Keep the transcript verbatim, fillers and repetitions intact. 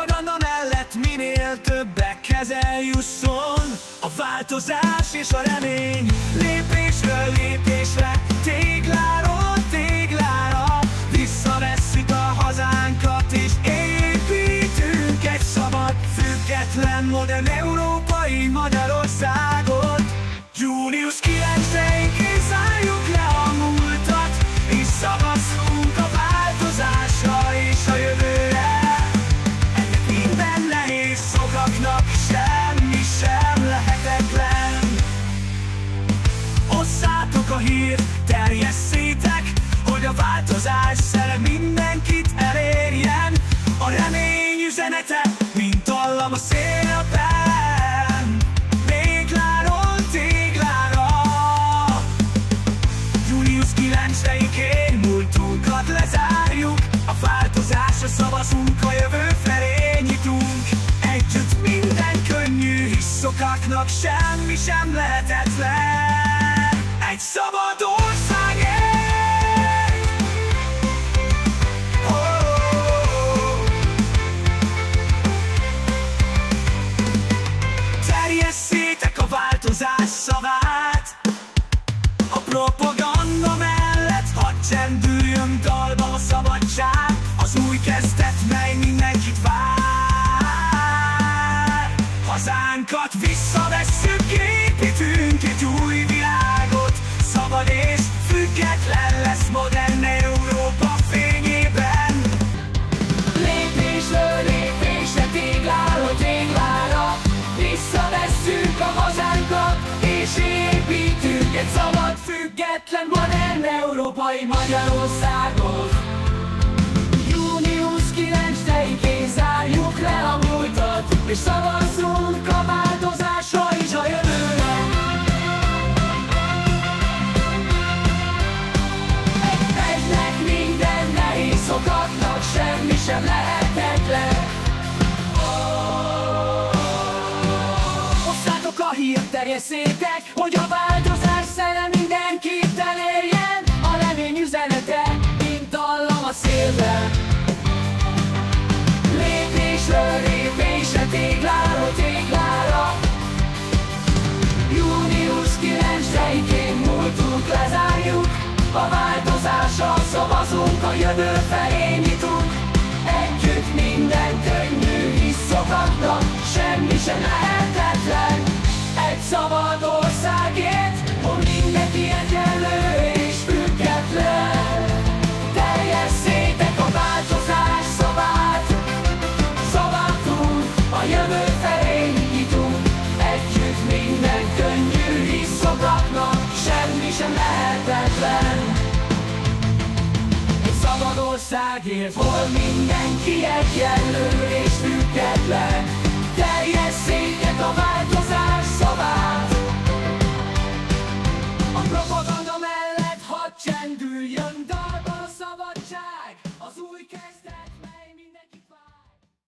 propaganda mellett minél többekhez eljusson a változás és a remény. Lépésről lépésre, tégláról téglára, visszavesszük a hazánkat és építünk egy szabad, független, modern európai Magyarországot. Június kilencedikén zárjuk le a múltat, és szavazzunk a változásra és a jövőre. Ennek minden nehéz szokaknak semmi sem lehetetlen. Osszátok a hírt, terjesszétek, hogy a változás szere mindenkit elérjen. A remény üzenete, mint dallam a szélben, tégláról téglára. Június kilencedikén múltunkat lezárjuk, a változásra szavazunk, a jövő felé nyitunk. Együtt minden könnyű, hisz szokaknak semmi sem lehetetlen. Egy szabad országért! Terjesszétek a változás szavát a propaganda mellett, hadd csendüljön dalba a szabadság, az új kezdet, mely mindenkit vár. Hazánkat visszavesszük, építünk egy új világot, szabad és független lesz modern Európa fényében. Lépésről lépésre, tégláról téglára, visszavesszük a hazánkat és építünk egy szabad, független, modern európai Magyarországot. Június kilencedikén zárjuk le a múltat, és szavazzunk a változásra és a jövőre. Egynek minden nehéz szokatnak semmi sem lehetetlen. Osszátok a hírt, terjesszétek, hogy a változás szere mindenkit elérjen. A remény üzenete, mint dallam a szélben. Lépésről lépésre, tégláról téglára. Június kilencedikén múltunk lezárjuk, a változásra szavazunk, a jövő felé nyitunk. Együtt minden könnyű, hisz szokatnak semmi sem lehetetlen. Egy szabad országért, hol mindenki egyenlő és független. Terjesszétek a változás szavát, szavazzunk, a jövő felé nyitunk. Együtt minden könnyű, hisz szokatnak semmi sem lehetetlen. Egy szabad országért, hol mindenki egyenlő és független. Terjesszétek a változást